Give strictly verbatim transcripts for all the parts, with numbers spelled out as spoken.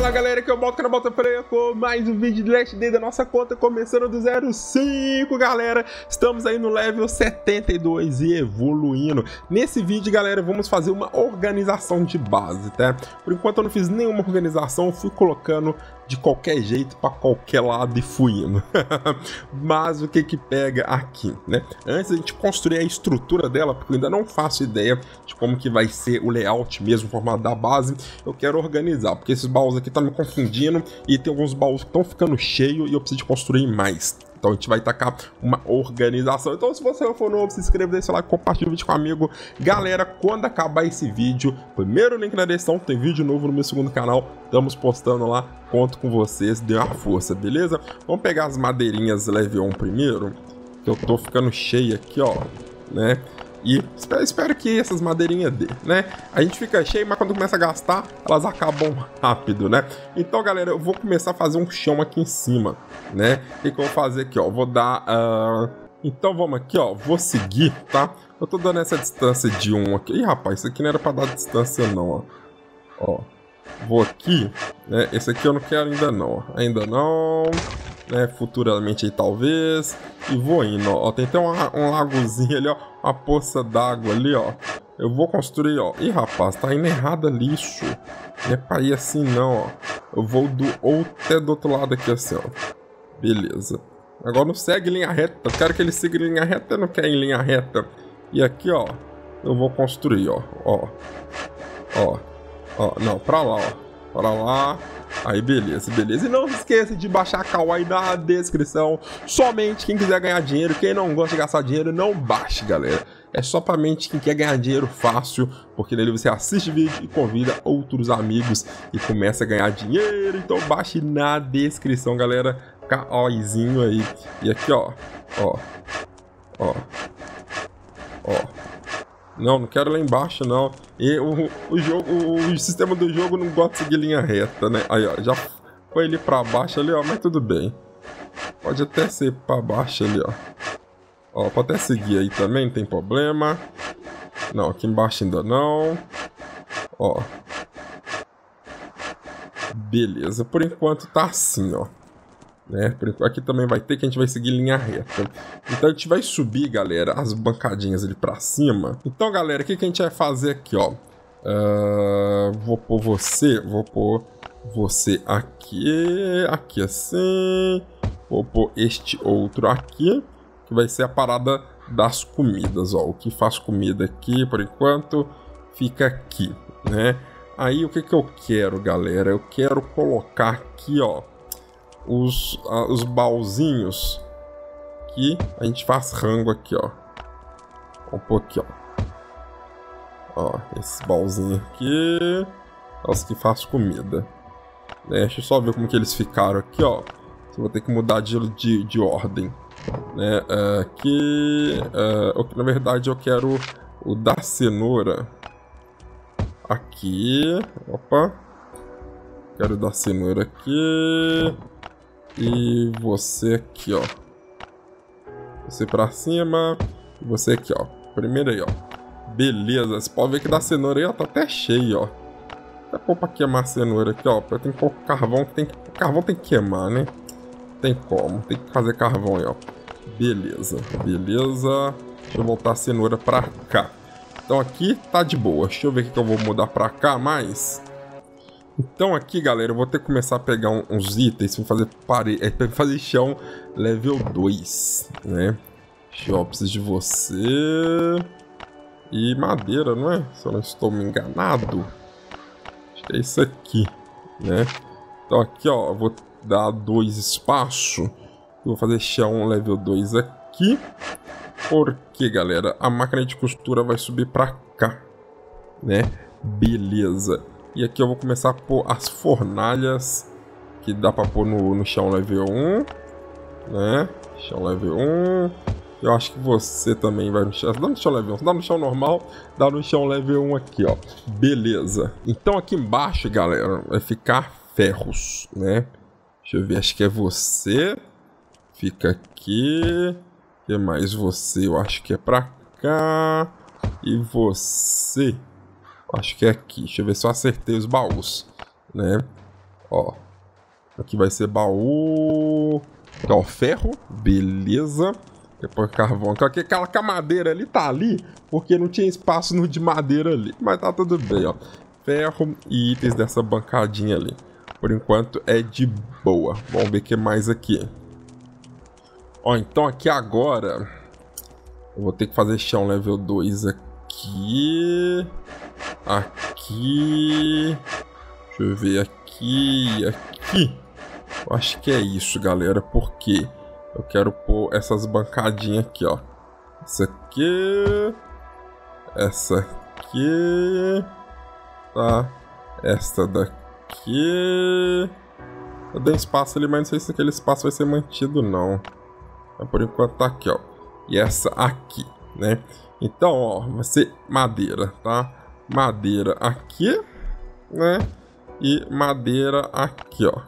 Fala galera, que eu boto na Bota Freia com mais um vídeo de Last Day da nossa conta, começando do zero cinco, galera. Estamos aí no level setenta e dois e evoluindo. Nesse vídeo, galera, vamos fazer uma organização de base, tá? Por enquanto eu não fiz nenhuma organização, eu fui colocando de qualquer jeito para qualquer lado e fui indo. Mas o que que pega aqui, né? Antes a gente construir a estrutura dela, porque eu ainda não faço ideia de como que vai ser o layout mesmo, o formato da base, eu quero organizar, porque esses baús aqui estão me confundindo e tem alguns baús que estão ficando cheios e eu preciso de construir mais. Então a gente vai tacar uma organização. Então se você for novo, se inscreva, deixa lá, compartilha o vídeo com um amigo. Galera, quando acabar esse vídeo, primeiro link na descrição, tem vídeo novo no meu segundo canal. Estamos postando lá, conto com vocês, dê uma força, beleza? Vamos pegar as madeirinhas level um primeiro, que eu tô ficando cheio aqui, ó, né? E espero, espero que essas madeirinhas dê, né? A gente fica cheio, mas quando começa a gastar, elas acabam rápido, né? Então, galera, eu vou começar a fazer um chão aqui em cima, né? O que, que eu vou fazer aqui, ó? Vou dar... Uh... Então, vamos aqui, ó. Vou seguir, tá? Eu tô dando essa distância de um aqui. Ih, rapaz, isso aqui não era pra dar distância, não, ó. Ó. Vou aqui, né? Esse aqui eu não quero ainda não, ó. Ainda não... né, futuramente aí talvez, e vou indo, ó, tem até um, um lagozinho ali, ó, uma poça d'água ali, ó, eu vou construir, ó, ih rapaz, tá indo errado ali, isso, não é pra ir assim não, ó, eu vou do, ou até do outro lado aqui assim, ó, beleza, agora não segue linha reta, eu quero que ele siga linha reta, eu não quero em linha reta, e aqui, ó, eu vou construir, ó, ó, ó, ó, não, pra lá, ó, para lá, aí beleza, beleza. E não se esqueça de baixar a Kawaii na descrição. Somente quem quiser ganhar dinheiro, quem não gosta de gastar dinheiro, não baixe, galera. É só pra mente quem quer ganhar dinheiro fácil, porque nele você assiste vídeo e convida outros amigos e começa a ganhar dinheiro. Então baixe na descrição, galera. Kawaii aí. E aqui, ó, ó, ó, ó. Não, não quero lá embaixo, não. E o, o, jogo, o, o sistema do jogo não gosta de seguir linha reta, né? Aí, ó, já foi ali pra baixo ali, ó, mas tudo bem. Pode até ser pra baixo ali, ó. Ó, pode até seguir aí também, não tem problema. Não, aqui embaixo ainda não. Ó. Beleza, por enquanto tá assim, ó. Né? Aqui também vai ter que a gente vai seguir linha reta. Então a gente vai subir, galera, as bancadinhas ali pra cima. Então, galera, o que, que a gente vai fazer aqui, ó? Uh, vou pôr você, vou pôr você aqui, aqui assim. Vou pôr este outro aqui, que vai ser a parada das comidas, ó. O que faz comida aqui, por enquanto, fica aqui, né? Aí, o que que eu quero, galera? Eu quero colocar aqui, ó, Os, uh, os baúzinhos que a gente faz rango aqui, ó. Vamos pôr aqui, ó. Ó, esses baúzinhos aqui, os que faz comida. Né? Deixa eu só ver como que eles ficaram aqui, ó. Eu vou ter que mudar de, de, de ordem. Né? Uh, aqui, uh, na verdade, eu quero o da cenoura. Aqui, opa. Quero o da cenoura aqui. E você aqui, ó. Você pra cima. E você aqui, ó. Primeiro aí, ó. Beleza. Você pode ver que da cenoura aí, ó, tá até cheio, ó. Até pôr pra queimar a cenoura aqui, ó. Tem que pôr carvão. Tem que... O carvão tem que queimar, né? Tem como. Tem que fazer carvão aí, ó. Beleza. Beleza. Deixa eu voltar a cenoura pra cá. Então aqui tá de boa. Deixa eu ver o que eu vou mudar pra cá mais. Então aqui, galera, eu vou ter que começar a pegar um, uns itens para fazer parede, é, para fazer chão level dois, né? Deixa eu, preciso de você e madeira, não é? Se eu não estou me enganado, acho que é isso aqui, né? Então aqui, ó, eu vou dar dois espaços, vou fazer chão level dois aqui, porque, galera, a máquina de costura vai subir para cá, né? Beleza. E aqui eu vou começar a pôr as fornalhas, que dá pra pôr no, no chão level um, né? Chão level um. Eu acho que você também vai no chão. Dá no chão level um, dá no chão normal, dá no chão level um aqui, ó. Beleza. Então aqui embaixo, galera, vai ficar ferros, né? Deixa eu ver, acho que é você. Fica aqui. O que mais você? Eu acho que é pra cá. E você... Acho que é aqui. Deixa eu ver se eu acertei os baús, né? Ó. Aqui vai ser baú. Aqui, ó, ferro. Beleza. Depois carvão. Então aqui, aquela que a madeira ali tá ali, porque não tinha espaço no de madeira ali. Mas tá tudo bem, ó. Ferro e itens dessa bancadinha ali. Por enquanto é de boa. Vamos ver o que mais aqui. Ó, então aqui agora eu vou ter que fazer chão level dois aqui. Aqui. Deixa eu ver aqui. Aqui. Eu acho que é isso, galera. Porque eu quero pôr essas bancadinhas aqui, ó. Essa aqui. Essa aqui. Tá. Essa daqui. Eu dei espaço ali, mas não sei se aquele espaço vai ser mantido, não. Mas por enquanto tá aqui, ó. E essa aqui, né? Então, ó, vai ser madeira, tá? Madeira aqui, né? E madeira aqui, ó.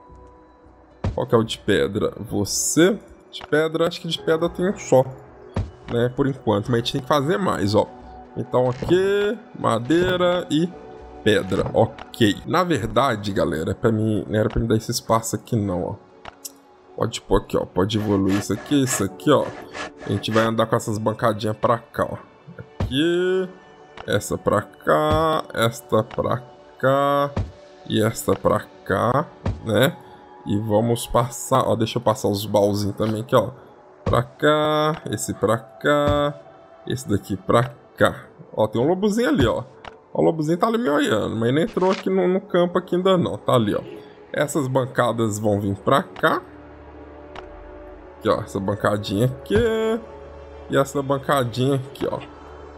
Qual que é o de pedra? Você. De pedra, acho que de pedra tem um só, né? Por enquanto, mas a gente tem que fazer mais, ó. Então aqui, madeira e pedra, ok. Na verdade, galera, pra mim, não era pra me dar esse espaço aqui não, ó. Pode pôr aqui, ó. Pode evoluir isso aqui, isso aqui, ó. A gente vai andar com essas bancadinhas pra cá, ó. Aqui, essa pra cá, esta pra cá e esta pra cá, né? E vamos passar, ó, deixa eu passar os baúzinhos também aqui, ó. Pra cá, esse pra cá, esse daqui pra cá. Ó, tem um lobozinho ali, ó. O lobozinho tá ali me olhando, mas não entrou aqui no, no campo aqui ainda não. Tá ali, ó. Essas bancadas vão vir pra cá. Aqui, ó. Essa bancadinha aqui. E essa bancadinha aqui, ó.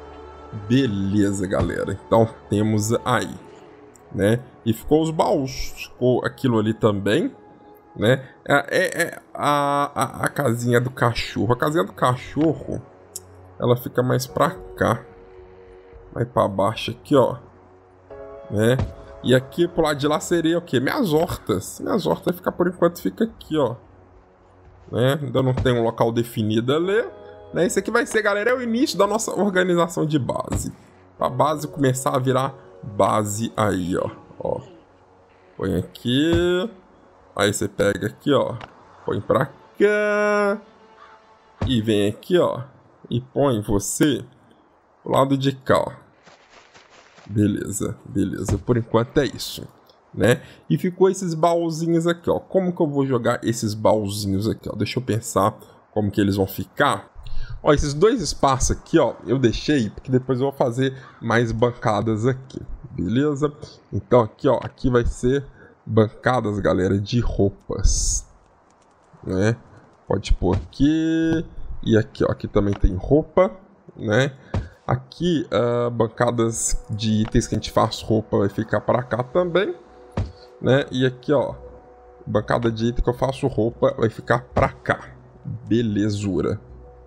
Beleza, galera. Então, temos aí, né? E ficou os baús. Ficou aquilo ali também, né? É, é, é a, a, a casinha do cachorro. A casinha do cachorro, ela fica mais pra cá. Vai pra baixo aqui, ó. Né? E aqui pro lado de lá seria o quê? Minhas hortas. Minhas hortas ficar por enquanto fica aqui, ó. Né? Ainda não tem um local definido ali. Né? Isso aqui vai ser, galera, é o início da nossa organização de base. Pra base começar a virar base aí, ó. Ó. Põe aqui. Aí você pega aqui, ó. Põe pra cá. E vem aqui, ó. E põe você pro lado de cá, ó. Beleza, beleza. Por enquanto é isso, né? E ficou esses baúzinhos aqui, ó. Como que eu vou jogar esses baúzinhos aqui, ó? Deixa eu pensar como que eles vão ficar. Ó, esses dois espaços aqui, ó, eu deixei porque depois eu vou fazer mais bancadas aqui, beleza? Então aqui, ó, aqui vai ser bancadas, galera, de roupas, né? Pode pôr aqui e aqui, ó. Aqui também tem roupa, né? Aqui, uh, bancadas de itens que a gente faz roupa vai ficar para cá também, né? E aqui, ó, bancada de item que eu faço roupa vai ficar para cá. Belezura.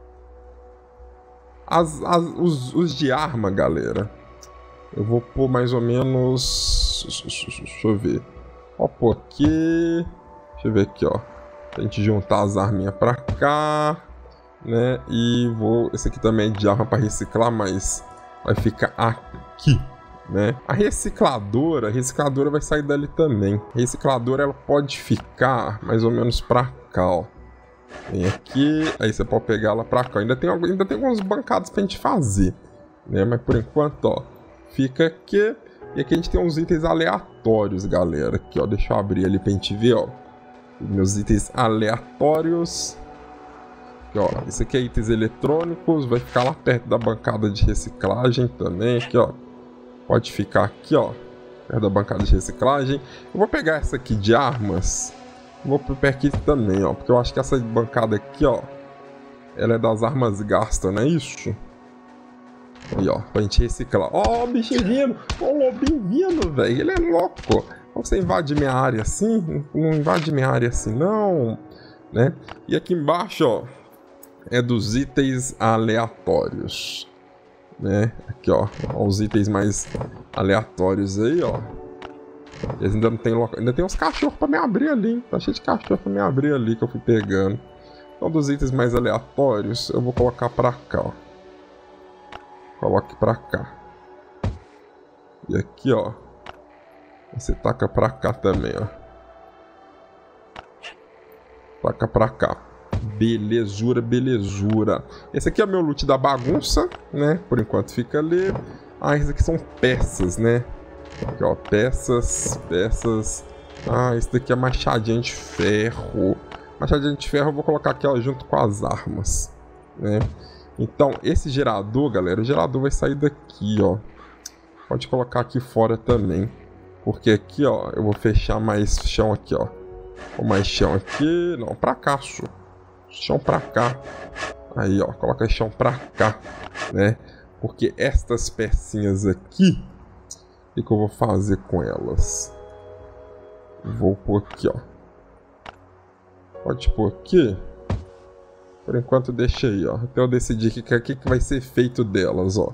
As, as, os, os de arma, galera, eu vou pôr mais ou menos... Deixa eu ver. Ó, pôr aqui... Deixa eu ver aqui, ó. A gente juntar as arminhas para cá... Né? E vou... Esse aqui também é de arma para reciclar, mas vai ficar aqui, né? A recicladora, a recicladora vai sair dali também. A recicladora, ela pode ficar mais ou menos para cá, ó. Vem aqui, aí você pode pegar ela para cá. Ainda tem, ainda tem alguns bancados pra gente fazer, né? Mas por enquanto, ó, fica aqui. E aqui a gente tem uns itens aleatórios, galera. Aqui, ó, deixa eu abrir ali pra gente ver, ó. Meus itens aleatórios. Aqui, ó, esse aqui é itens eletrônicos, vai ficar lá perto da bancada de reciclagem também, aqui, ó. Pode ficar aqui, ó, perto da bancada de reciclagem. Eu vou pegar essa aqui de armas, vou pro pé aqui também, ó, porque eu acho que essa bancada aqui, ó, ela é das armas gastas, não é isso? Aí, ó, pra gente reciclar. Ó, o bichinho vindo, ó, o lobinho vindo, velho, ele é louco. Você invade minha área assim? Não invade minha área assim, não, né? E aqui embaixo, ó, é dos itens aleatórios, né? Aqui, ó, ó, os itens mais aleatórios aí, ó. Eles ainda não tem local, ainda tem uns cachorros pra me abrir ali, hein? Tá cheio de cachorro pra me abrir ali que eu fui pegando. Então, dos itens mais aleatórios, eu vou colocar pra cá, ó. Coloque pra cá. E aqui, ó, você taca pra cá também, ó. Taca pra cá. Belezura, belezura. Esse aqui é o meu loot da bagunça, né? Por enquanto fica ali. Ah, esses aqui são peças, né? Aqui, ó, peças, peças. Ah, esse daqui é machadinha de ferro. Machadinha de ferro eu vou colocar aqui, ó, junto com as armas, né? Então, esse gerador, galera, o gerador vai sair daqui, ó. Pode colocar aqui fora também. Porque aqui, ó, eu vou fechar mais chão aqui, ó. Ou mais chão aqui. Não, pra cá, só. Chão pra cá. Aí, ó, coloca chão pra cá, né? Porque estas pecinhas aqui, o que, que eu vou fazer com elas? Vou pôr aqui, ó. Pode pôr aqui. Por enquanto deixa aí, ó. Até eu decidir o que, que, que vai ser feito delas, ó.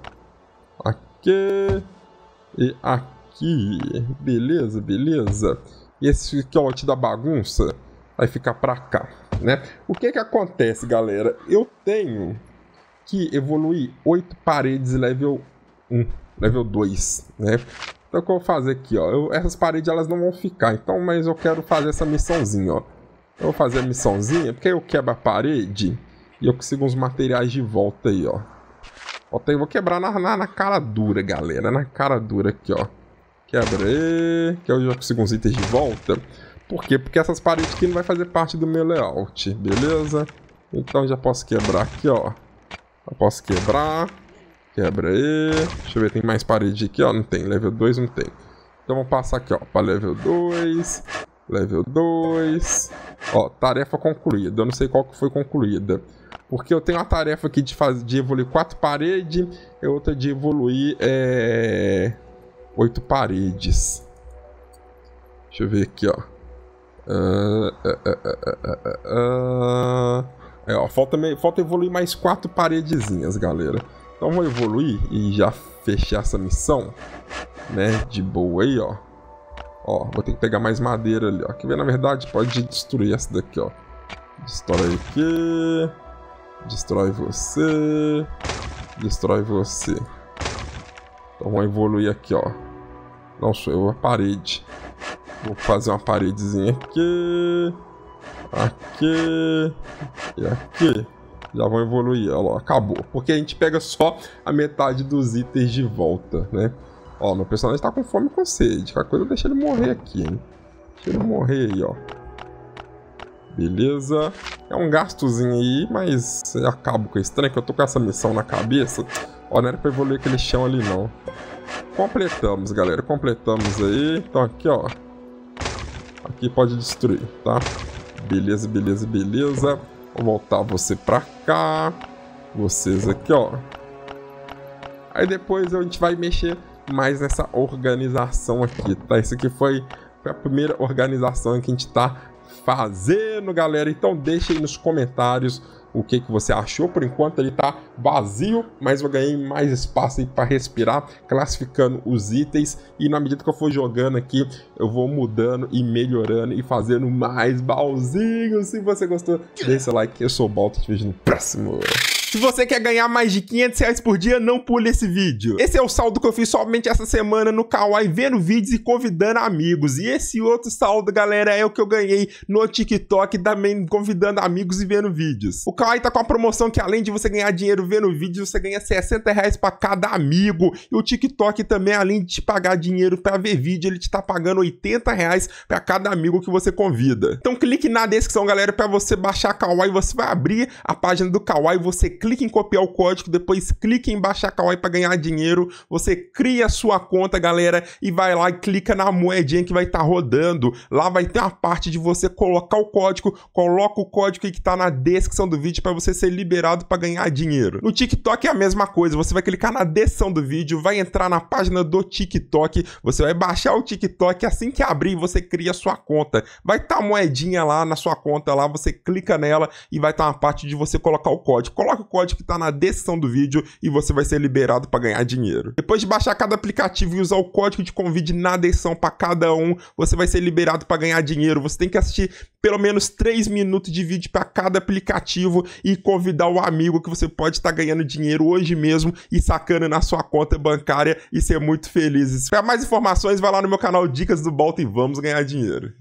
Aqui. E aqui. Beleza, beleza. E esse aqui, ó, da bagunça, vai ficar pra cá, né? O que que acontece, galera? Eu tenho que evoluir oito paredes level um, level dois, né? Então o que eu vou fazer aqui, ó, eu, essas paredes elas não vão ficar, então, mas eu quero fazer essa missãozinha, ó. Eu vou fazer a missãozinha, porque aí eu quebro a parede e eu consigo uns materiais de volta aí, ó. Ó, eu vou quebrar na, na, na cara dura, galera, na cara dura aqui, ó. Quebra aí, que eu já consigo uns itens de volta. Por quê? Porque essas paredes aqui não vai fazer parte do meu layout, beleza? Então já posso quebrar aqui, ó. Eu posso quebrar. Quebra aí. Deixa eu ver, tem mais parede aqui, ó. Não tem. Level dois não tem. Então vamos passar aqui, ó. Para level dois. Level dois. Ó, tarefa concluída. Eu não sei qual que foi concluída. Porque eu tenho uma tarefa aqui de, fazer, de evoluir quatro paredes. E outra de evoluir é... oito paredes. Deixa eu ver aqui, ó. Uh, uh, uh, uh, uh, uh. É, ó, falta, falta evoluir mais quatro paredezinhas, galera. Então vou evoluir e já fechar essa missão, né? De boa aí, ó. Ó, vou ter que pegar mais madeira ali, ó. Quer ver, na verdade, pode destruir essa daqui, ó. Destrói aqui. Destrói você. Destrói você. Então vamos evoluir aqui, ó. Não sou eu, a parede. Vou fazer uma paredezinha aqui. Aqui. E aqui. Já vão evoluir. Olha lá, acabou. Porque a gente pega só a metade dos itens de volta, né? Ó, meu personagem tá com fome e com sede. Qualquer coisa deixa ele morrer aqui, hein? Deixa ele morrer aí, ó. Beleza. É um gastozinho aí, mas eu acabo com esse trem, que eu tô com essa missão na cabeça. Ó, não era pra evoluir aquele chão ali, não. Completamos, galera. Completamos aí. Então aqui, ó. Aqui pode destruir, tá? Beleza, beleza, beleza. Vou voltar você pra cá. Vocês aqui, ó. Aí depois a gente vai mexer mais nessa organização aqui, tá? Isso aqui foi, foi a primeira organização que a gente tá fazendo, galera. Então deixa aí nos comentários o que, que você achou. Por enquanto ele tá vazio, mas eu ganhei mais espaço aí para respirar, classificando os itens. E na medida que eu for jogando aqui, eu vou mudando e melhorando e fazendo mais baúzinhos. Se você gostou, deixa seu like. Eu sou o Balto, te vejo no próximo. Se você quer ganhar mais de quinhentos reais por dia, não pule esse vídeo. Esse é o saldo que eu fiz somente essa semana no Kawaii, vendo vídeos e convidando amigos. E esse outro saldo, galera, é o que eu ganhei no TikTok, também convidando amigos e vendo vídeos. O Kawaii tá com a promoção que, além de você ganhar dinheiro vendo vídeos, você ganha sessenta reais pra cada amigo. E o TikTok também, além de te pagar dinheiro pra ver vídeo, ele te tá pagando oitenta reais pra cada amigo que você convida. Então clique na descrição, galera, pra você baixar Kawaii. Você vai abrir a página do Kawaii, você clique em copiar o código, depois clique em baixar Kawaii para ganhar dinheiro. Você cria a sua conta, galera, e vai lá e clica na moedinha que vai estar tá rodando. Lá vai ter uma parte de você colocar o código, coloca o código aí que tá na descrição do vídeo para você ser liberado para ganhar dinheiro. No TikTok é a mesma coisa, você vai clicar na descrição do vídeo, vai entrar na página do TikTok, você vai baixar o TikTok, assim que abrir você cria a sua conta. Vai estar tá a moedinha lá na sua conta, lá você clica nela e vai estar tá uma parte de você colocar o código. Coloca o código que tá na descrição do vídeo e você vai ser liberado para ganhar dinheiro. Depois de baixar cada aplicativo e usar o código de convite na descrição para cada um, você vai ser liberado para ganhar dinheiro. Você tem que assistir pelo menos três minutos de vídeo para cada aplicativo e convidar o amigo que você pode estar tá ganhando dinheiro hoje mesmo e sacando na sua conta bancária e ser muito feliz. Para mais informações, vai lá no meu canal Dicas do Balto e vamos ganhar dinheiro.